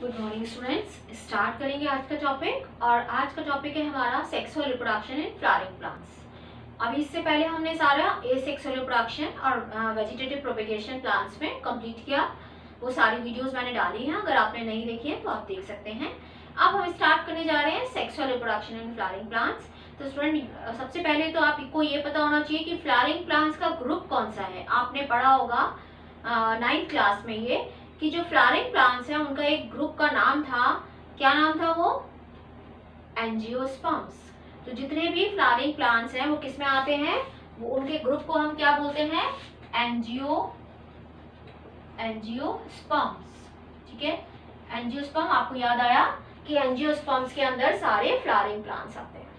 Good morning students. Start करेंगे आज का टॉपिक, और आज का टॉपिक है हमारा sexual reproduction in flowering plants. अभी इससे पहले हमने सारा एसेक्सुअल रिप्रोडक्शन और वेजिटेटिव प्रोपेगेशन प्लांट्स में कंप्लीट किया। वो सारी वीडियोस मैंने डाली हैं, अगर आपने नहीं देखी है तो आप देख सकते हैं। अब हम स्टार्ट करने जा रहे हैं sexual reproduction in flowering plants. तो स्टूडेंट, सबसे पहले तो आपको ये पता होना चाहिए कि फ्लावरिंग प्लांट्स का ग्रुप कौन सा है। आपने पढ़ा होगा 9th क्लास में ये कि जो फ्लावरिंग प्लांट्स हैं उनका एक ग्रुप का नाम था। क्या नाम था वो? एंजियोस्पर्म्स। तो जितने भी फ्लावरिंग प्लांट्स हैं वो किस में आते हैं? वो उनके ग्रुप को हम क्या बोलते हैं? एंजियोस्पर्म्स। ठीक है, एंजियोस्पर्म। आपको याद आया कि एंजियोस्पर्म्स के अंदर सारे फ्लावरिंग प्लांट्स आते हैं।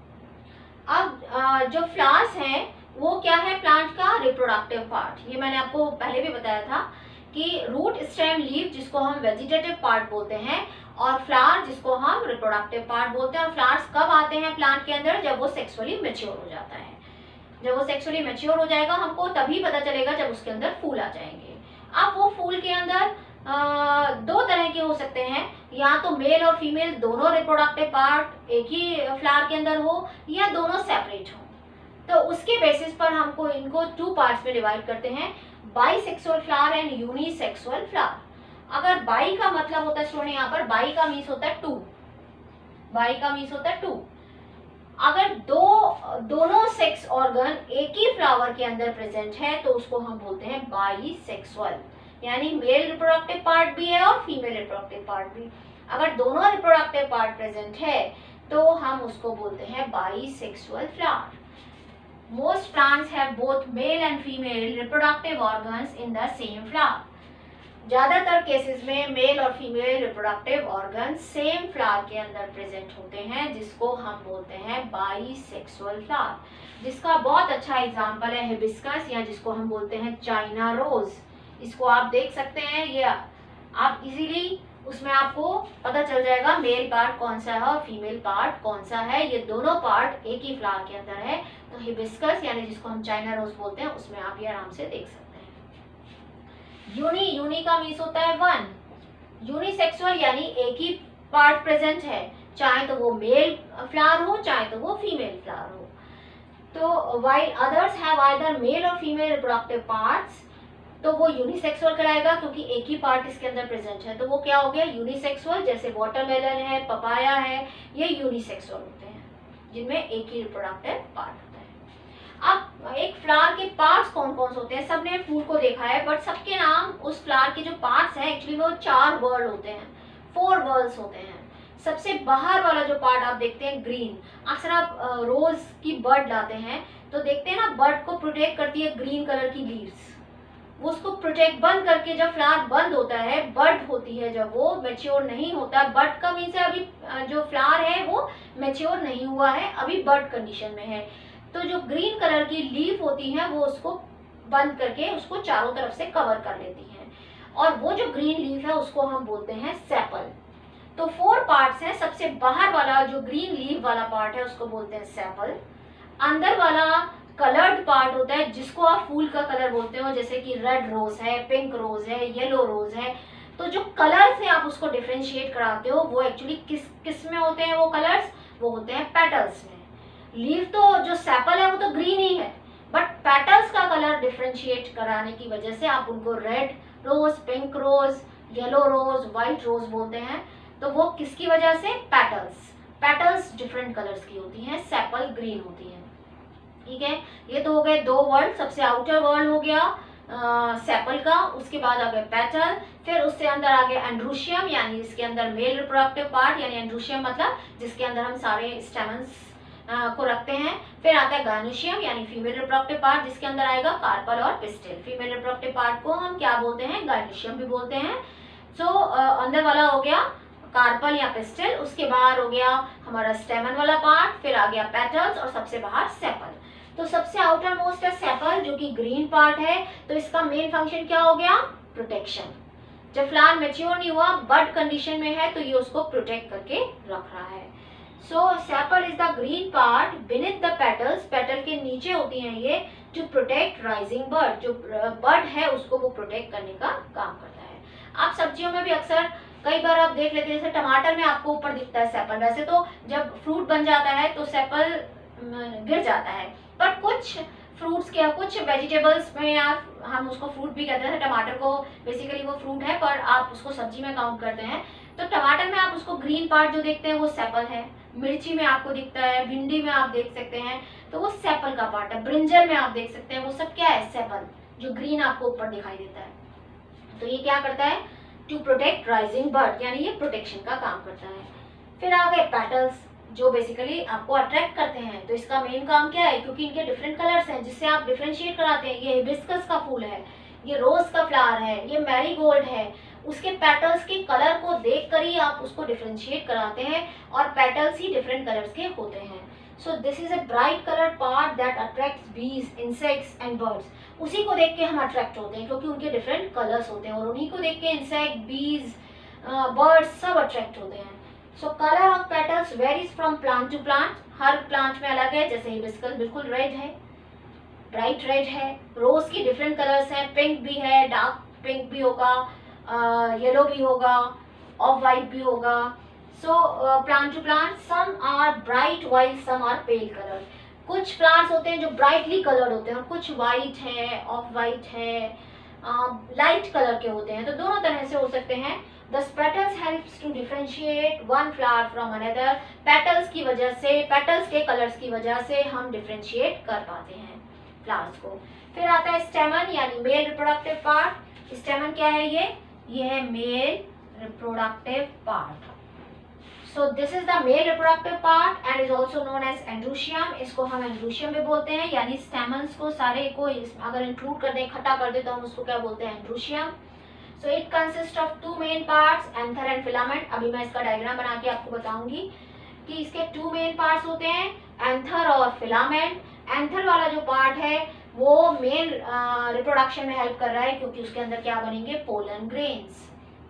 अब जो फ्लावर्स हैं वो क्या है? प्लांट का रिप्रोडक्टिव पार्ट। ये मैंने आपको पहले भी बताया था कि रूट, स्टेम, लीफ जिसको हम वेजिटेटिव पार्ट बोलते हैं, और फ्लावर जिसको हम रिप्रोडक्टिव पार्ट बोलते हैं। और फ्लावर्स कब आते हैं प्लांट के अंदर? जब वो सेक्सुअली मैच्योर हो जाता है। जब वो सेक्सुअली मैच्योर हो जाएगा हमको तभी पता चलेगा जब उसके अंदर फूल आ जाएंगे। अब वो फूल के अंदर दो तरह के हो सकते हैं, या तो मेल और फीमेल दोनों रिप्रोडक्टिव पार्ट एक ही फ्लावर के अंदर हो, या दोनों सेपरेट हो। तो उसके बेसिस पर हमको इनको 2 पार्ट्स में डिवाइड करते हैं, bisexual flower and unisexual flower. अगर बाई का मतलब होता है स्टूडेंट, यहाँ पर बाई का मीन्स होता है 2। बाई का मीन्स होता है 2। अगर दोनों सेक्स ऑर्गन एक ही फ्लावर के अंदर प्रेजेंट है तो उसको हम बोलते हैं बाइसेक्सुअल, यानी मेल रिप्रोडक्टिव पार्ट भी है और फीमेल रिप्रोडक्टिव पार्ट भी। अगर दोनों रिप्रोडक्टिव पार्ट प्रेजेंट है तो हम उसको बोलते हैं bisexual flower. Most plants have both male and female reproductive organs in the same flower. ज्यादातर केसेस में मेल और female reproductive organ same flower के अंदर प्रेजेंट होते हैं, जिसको हम बोलते हैं बाइसेक्सुअल फ्लावर। जिसका बहुत अच्छा एग्जांपल है हिबिस्कस, या जिसको हम बोलते हैं चाइना रोज। इसको आप देख सकते हैं, ये आप इजीली उसमें आपको पता चल जाएगा मेल पार्ट कौन सा है और फीमेल पार्ट कौन सा है। ये दोनों पार्ट एक ही फ्लावर के अंदर है। तो हिबिस्कस यानी जिसको हम चाइना रोज बोलते हैं उसमें आप ये आराम से देख सकते हैं। यूनी का मीन्स होता है 1। यूनिसेक्सुअल यानी एक ही पार्ट प्रेजेंट है, चाहे तो वो मेल फ्लावर हो चाहे तो वो फीमेल फ्लावर हो। तो while others have either male और फीमेल रिप्रोडक्टिव पार्ट्स, तो वो यूनिसेक्सुअल कराएगा क्योंकि एक ही पार्ट इसके अंदर प्रेजेंट है। तो वो क्या हो गया? यूनिसेक्सुअल। जैसे वाटरमेलन है, पपाया है, ये यूनिसेक्सुअल होते हैं जिनमें एक ही रिप्रोडक्टिव पार्ट होता है। अब एक फ्लावर के पार्ट्स कौन कौन से होते हैं? सबने फूल को देखा है, बट सबके नाम उस फ्लावर के जो पार्ट्स हैं एक्चुअली वो 4 वर्ड होते हैं, 4 वर्ड्स होते हैं। सबसे बाहर वाला जो पार्ट आप देखते हैं ग्रीन, अक्सर आप रोज की बर्ड लाते हैं तो देखते हैं ना, बर्ड को प्रोटेक्ट करती है ग्रीन कलर की लीव्स। वो उसको प्रोटेक्ट बंद करके जब फ्लावर बंद होता है, बड होती है, जब वो मैच्योर नहीं होता है, बड का मीन्स है अभी जो फ्लावर है वो मैच्योर नहीं हुआ है, अभी बड कंडीशन में है। तो जो ग्रीन कलर की लीफ होती है वो उसको बंद करके उसको चारों तरफ से कवर कर लेती है, और वो जो ग्रीन लीफ है उसको हम बोलते हैं सेपल। तो 4 पार्ट्स हैं। सबसे बाहर वाला जो ग्रीन लीफ वाला पार्ट है उसको बोलते हैं सेपल। अंदर वाला कलर्ड पार्ट होता है जिसको आप फूल का कलर बोलते हो, जैसे कि रेड रोज है, पिंक रोज है, येलो रोज है। तो जो कलर्स है आप उसको डिफरेंशिएट कराते हो, वो एक्चुअली किस में होते हैं? वो कलर्स वो होते हैं पेटल्स में। लीफ तो जो सेपल है वो तो ग्रीन ही है, बट पेटल्स का कलर डिफरेंशिएट कराने की वजह से आप उनको red rose, pink rose, yellow rose, white rose बोलते हैं। तो वो किसकी वजह से? पेटल्स डिफरेंट कलर्स की होती हैं, सेपल ग्रीन होती है। ठीक है, ये तो हो गए 2 वर्ड। सबसे आउटर वर्ड हो गया सेपल का, उसके बाद आ गए पेटल, फिर उससे अंदर आ गया एंड्रूशियम, यानी इसके अंदर मेल रिप्रोडक्टिव पार्ट, यानी एंड्रूशियम मतलब जिसके अंदर हम सारे स्टेमन्स को रखते हैं। फिर आता है गायनोशियम यानी फीमेल रिप्रोडक्टिव पार्ट, जिसके अंदर आएगा कार्पल और पिस्टिल। फीमेल रिप्रोडक्टिव पार्ट को हम क्या बोलते हैं? गायनोशियम भी बोलते हैं। सो अंदर वाला हो गया कार्पल या पिस्टिल, उसके बाहर हो गया हमारा स्टेमन वाला पार्ट, फिर आ गया पेटल्स, और सबसे बाहर सेपल। तो सबसे आउटर मोस्ट है सेपल जो कि ग्रीन पार्ट है। तो इसका मेन फंक्शन क्या हो गया? प्रोटेक्शन। जब फ्लावर मैच्योर नहीं हुआ, बड कंडीशन में है, तो ये उसको प्रोटेक्ट करके रख रहा है। So sepal is the green part beneath the petals. Petal के नीचे होती हैं ये, टू प्रोटेक्ट राइजिंग बर्ड। जो बर्ड है उसको वो प्रोटेक्ट करने का काम करता है। आप सब्जियों में भी अक्सर कई बार आप देख लेते हैं जैसे टमाटर में आपको ऊपर दिखता है सेपल, वैसे तो जब फ्रूट बन जाता है तो सेपल गिर जाता है, पर कुछ फ्रूट्स के, कुछ वेजिटेबल्स में आप, हम उसको फ्रूट भी कहते हैं, टमाटर को बेसिकली वो फ्रूट है पर आप उसको सब्जी में काउंट करते हैं, तो टमाटर में आप उसको ग्रीन पार्ट जो देखते हैं वो सेपल है, मिर्ची में आपको दिखता है, भिंडी में आप देख सकते हैं तो वो सेपल का पार्ट है, ब्रिंजल में आप देख सकते हैं वो सब क्या है, सेपल, जो ग्रीन आपको ऊपर दिखाई देता है। तो ये क्या करता है, टू प्रोटेक्ट राइजिंग बर्ड, यानी ये प्रोटेक्शन का काम करता है। फिर आ गए पेटल्स, जो बेसिकली आपको अट्रैक्ट करते हैं, तो इसका मेन काम क्या है, क्योंकि इनके डिफरेंट कलर्स हैं जिससे आप डिफरेंशिएट कराते हैं, ये हिबिस्कस का फूल है, ये रोज का फ्लावर है, ये मैरीगोल्ड है, उसके पेटल्स के कलर को देख कर ही आप उसको डिफरेंशिएट कराते हैं, और पेटल्स ही डिफरेंट कलर्स के होते हैं। So this is a bright colour part that attracts bees, insects and birds. उसी को देख के हम अट्रैक्ट होते हैं क्योंकि उनके डिफरेंट कलर्स होते हैं, और उन्हीं को देख के इंसेक्ट, बीज, बर्ड्स सब अट्रैक्ट होते हैं। So colour of petals varies from plant to plant, हर प्लांट में अलग है, जैसे हिबिस्कस बिल्कुल रेड है, ब्राइट रेड है, रोज की डिफरेंट कलर्स हैं, पिंक भी है, डार्क पिंक भी होगा, येलो भी होगा, ऑफ वाइट भी होगा। So plant to plant some are bright while some are pale colour, कुछ प्लांट्स होते हैं जो ब्राइटली कलर्ड होते हैं और कुछ वाइट है, ऑफ वाइट है, लाइट कलर के होते हैं, तो दोनों तरह से हो सकते हैं। The petals helps to differentiate one flower from another, petals की वजह से, पेटल्स के कलर्स की वजह से हम डिफरेंशिएट कर पाते हैं फ्लावर्स को। फिर आता है स्टेमन, यानी मेल रिप्रोडक्टिव पार्ट। स्टेमन क्या है, ये है male reproductive part. So this is the male reproductive part and is also known as androecium, इसको हम एंड्रोशियम भी बोलते हैं, यानी स्टेमन्स को सारे को अगर इंक्लूड कर दें, इकट्ठा कर दें, तो हम उसको क्या बोलते हैं, androecium. So it consists of two main parts, anther and filament। अभी मैं इसका डायग्राम बना के आपको बताऊंगी कि इसके two main parts होते हैं, anther और filament। anther वाला जो पार्ट है वो मेल रिप्रोडक्शन में हेल्प कर रहा है क्योंकि उसके अंदर क्या बनेंगे, pollen grains.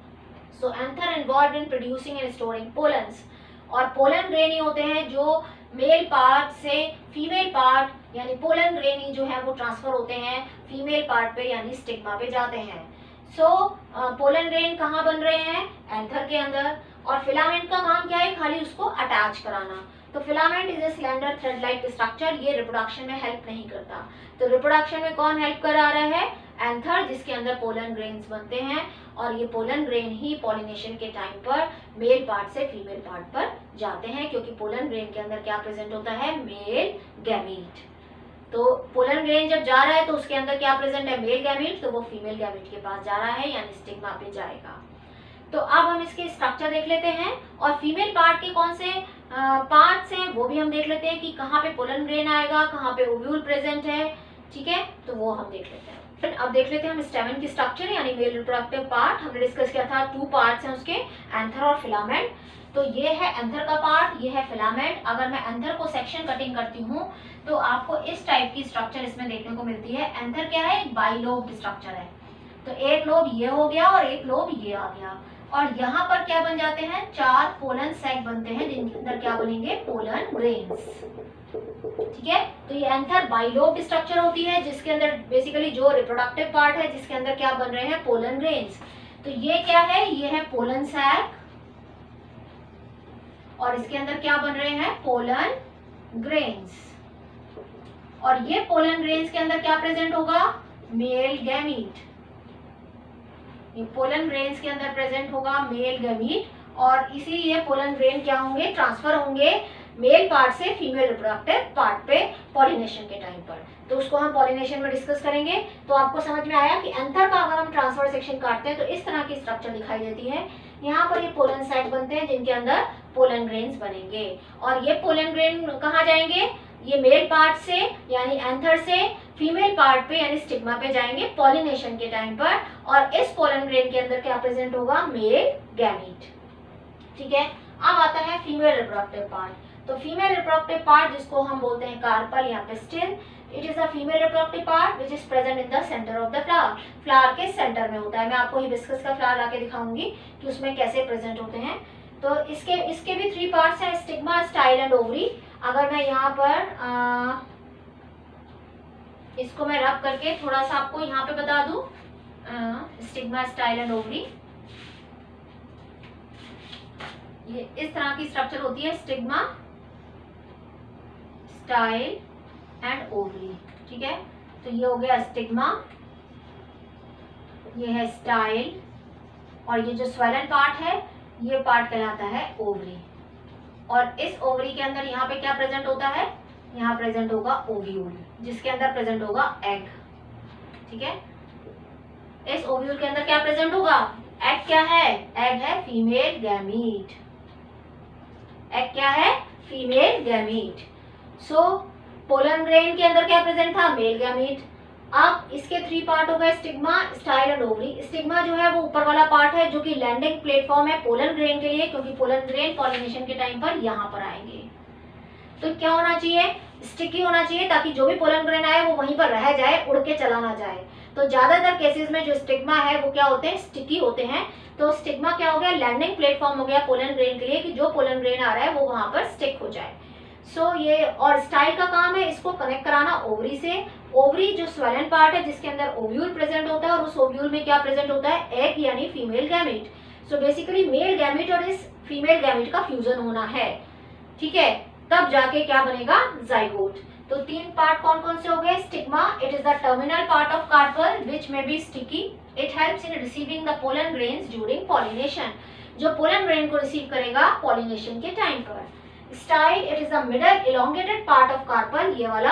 So anther involved in producing and storing pollens, और पोलन ग्रेन ही होते हैं जो मेल पार्ट से फीमेल पार्ट यानी पोलन ग्रेन ही जो है वो ट्रांसफर होते हैं फीमेल पार्ट पे यानी स्टिग्मा पे जाते हैं। सो पोलन ग्रेन कहाँ बन रहे हैं, एंथर के अंदर, और फिलामेंट का काम क्या है, खाली उसको अटैच कराना। तो filament is a slender thread like structure, ये रिप्रोडक्शन में हेल्प नहीं करता। तो रिप्रोडक्शन में कौन हेल्प करा रहा है, एंथर, जिसके अंदर पोलन ग्रेन्स बनते हैं, और ये पोलन ग्रेन ही पॉलिनेशन के टाइम पर मेल पार्ट से फीमेल पार्ट पर जाते हैं, क्योंकि पोलन ग्रेन के अंदर क्या प्रेजेंट होता है, मेल गैमीट। तो पोलन ग्रेन जब जा रहा है तो उसके अंदर क्या प्रेजेंट है, मेल गैमीट, तो वो फीमेल गैमीट के पास जा रहा है यानी स्टिग्मा पे जाएगा। तो अब हम इसके स्ट्रक्चर देख लेते हैं, और फीमेल पार्ट के कौन से पार्ट्स हैं वो भी हम देख लेते हैं कि कहाँ पे पोलन ग्रेन आएगा, कहाँ पे ओव्यूल प्रेजेंट है, ठीक है, तो वो हम देख लेते हैं। फिर अब देख लेते हैं हम स्टेमन की स्ट्रक्चर यानी मेल रिप्रोडक्टिव पार्ट। हमने डिस्कस किया था 2 पार्ट्स हैं उसके, एंथर और फिलामेंट। तो ये है एंथर का पार्ट, ये है फिलामेंट। अगर मैं एंथर को सेक्शन कटिंग करती हूँ तो आपको इस टाइप की स्ट्रक्चर इसमें देखने को मिलती है। एंथर क्या है, एक बाइलोब स्ट्रक्चर है, तो एक लोब ये हो गया और एक लोब ये आ गया, और यहाँ पर क्या बन जाते हैं, 4 पोलन सैक बनते हैं जिनके अंदर क्या बनेंगे, पोलन ग्रेन्स, ठीक है। तो ये एंथर बाइलोब स्ट्रक्चर होती है जिसके अंदर बेसिकली जो रिप्रोडक्टिव पार्ट है जिसके अंदर क्या बन रहे हैं, पोलन ग्रेन्स। तो ये क्या है, ये है पोलन सैक, और इसके अंदर क्या बन रहे हैं, पोलन ग्रेन्स, और ये पोलन ग्रेन्स के अंदर क्या प्रेजेंट होगा, मेल गैमीट। ये पोलन ग्रेन्स के अंदर प्रेजेंट होगा मेल गैमीट, और इसीलिए पोलन ग्रेन क्या होंगे, ट्रांसफर होंगे मेल पार्ट से फीमेल रिप्रोडक्टिव पार्ट पे पॉलिनेशन के टाइम पर। तो उसको हम पॉलिनेशन में डिस्कस करेंगे। तो आपको समझ में आया कि एंथर का अगर हम ट्रांसफर सेक्शन काटते हैं तो इस तरह की स्ट्रक्चर दिखाई देती है। यहाँ पर ये पोलन सैक बनते हैं जिनके अंदर पोलन ग्रेन्स बनेंगे, और ये पोलन ग्रेन कहाँ जाएंगे, ये मेल पार्ट से यानी एंथर से फीमेल पार्ट पे यानी स्टिग्मा पे जाएंगे पॉलिनेशन के टाइम पर, और इस पोलन ग्रेन के अंदर क्या प्रेजेंट होगा, मेल गैमीट, ठीक है। अब आता है फीमेल रिप्रोडक्टिव पार्ट। तो फीमेल रिप्रोडक्टिव पार्ट जिसको हम बोलते हैं कार्पल या pistil, it is a female reproductive part which is present in the centre of the flower. Flower के सेंटर में होता है। मैं आपको हिबिस्कस का फ्लावर लाके दिखाऊंगी कि उसमें कैसे प्रेजेंट होते हैं। तो इसके भी 3 पार्ट्स हैं, स्टिग्मा, स्टाइल एंड ओवरी। अगर मैं यहाँ पर इसको मैं रब करके थोड़ा सा आपको यहाँ पे बता दूं, स्टिग्मा, स्टाइल एंड ओवरी। ये इस तरह की स्ट्रक्चर होती है, स्टिग्मा, स्टाइल एंड ओवरी। ठीक है, तो ये हो गया स्टिग्मा, ये है स्टाइल, और ये जो स्वेलन पार्ट है ये पार्ट कहलाता है ओवरी। और इस ओवरी के अंदर यहाँ पे क्या प्रेजेंट होता है, यहाँ प्रेजेंट होगा ओव्यूल, जिसके अंदर प्रेजेंट होगा एग। ठीक है, इस ओव्यूल के अंदर क्या प्रेजेंट होगा, एग क्या है, एग है फीमेल गैमीट। एग क्या है, female gamete. So pollen grain के अंदर क्या प्रेजेंट था, मेल गैमीट। अब इसके 3 पार्ट हो गए, stigma, style and ovary. Stigma जो है वो ऊपर वाला पार्ट है जो कि लैंडिंग प्लेटफॉर्म है पोलन ग्रेन के लिए, क्योंकि पोलन ग्रेन पॉलिनेशन के टाइम पर यहाँ पर आएंगे। तो क्या होना चाहिए, स्टिकी होना चाहिए, ताकि जो भी पोलन ग्रेन आए वो वहीं पर रह जाए, उड़ के चला ना जाए। तो ज्यादातर केसेस में जो स्टिग्मा है वो क्या होते हैं, स्टिकी होते हैं। तो स्टिग्मा क्या हो गया, लैंडिंग प्लेटफॉर्म हो गया पोलन ग्रेन के लिए, कि जो पोलन ग्रेन आ रहा है वो वहां पर स्टिक हो जाए। सो ये, और स्टाइल का काम है इसको कनेक्ट कराना ओवरी से। ओवरी जो स्वेलन पार्ट है जिसके अंदर ओव्यूल प्रेजेंट होता है, और उस ओव्यूल में क्या प्रेजेंट होता है, एग यानी female gamete. So basically male gamete और इस फीमेल गैमीट का फ्यूजन होना है। ठीक है, तब जाके क्या बनेगा, जाइगोट। तो 3 पार्ट कौन कौन से हो गए, stigma, it is the terminal part of carpel which may be sticky, it helps in receiving the pollen grains during pollination, जो पोलन ग्रेन को रिसीव करेगा पॉलिनेशन के टाइम पर। Style, it is the middle elongated part of carpel, ये वाला,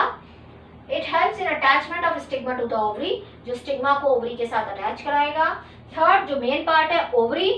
it helps in attachment of stigma to the ovary, जो stigma को ovary के साथ अटैच कराएगा। थर्ड जो मेन पार्ट है ओवरी,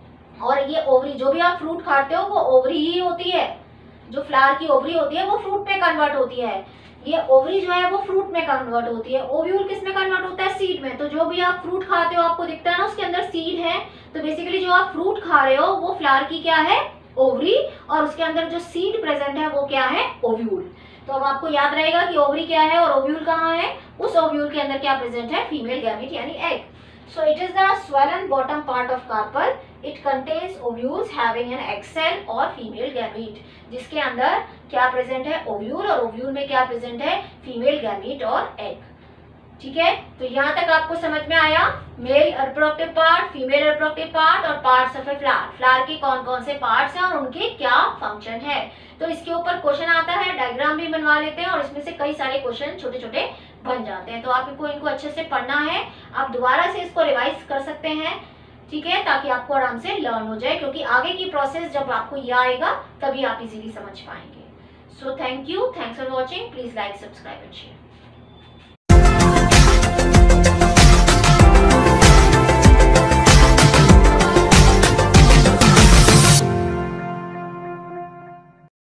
और ये ओवरी जो भी आप फ्रूट खाते हो वो ओवरी ही होती है, जो फ्लावर की ओवरी होती है वो फ्रूट में कन्वर्ट होती है। ये ओवरी जो है वो फ्रूट में कन्वर्ट होती है। ओव्यूल किस में कन्वर्ट होता है, सीड में। तो जो भी आप फ्रूट खाते हो आपको दिखता है ना उसके अंदर सीड है, तो बेसिकली जो आप फ्रूट खा रहे हो वो फ्लावर की क्या है, ओवरी, और उसके अंदर जो सीड प्रेजेंट है वो क्या है, ओव्यूल। तो अब आपको याद रहेगा कि ओवरी क्या है और ओव्यूल कहाँ है, उस ओव्यूल के अंदर क्या प्रेजेंट है, फीमेल गैमीट यानी egg. So it is the swollen bottom part of carpel. It contains ovules having an egg cell or female gamete, जिसके अंदर क्या प्रेजेंट है, ओव्यूल, और ओव्यूल में क्या प्रेजेंट है, फीमेल गैमीट और एग। ठीक है, तो यहाँ तक आपको समझ में आया male reproductive part, female reproductive part और parts of a flower. Flower के कौन कौन से पार्ट्स हैं और उनके क्या फंक्शन है। तो इसके ऊपर क्वेश्चन आता है, डायग्राम भी बनवा लेते हैं, और इसमें से कई सारे क्वेश्चन छोटे छोटे बन जाते हैं। तो आपको इनको अच्छे से पढ़ना है, आप दोबारा से इसको रिवाइज कर सकते हैं। ठीक है, ताकि आपको आराम से लर्न हो जाए, क्योंकि आगे की प्रोसेस जब आपको ये आएगा तभी आप इजीली समझ पाएंगे। So thank you, thanks for watching, please like, subscribe and share.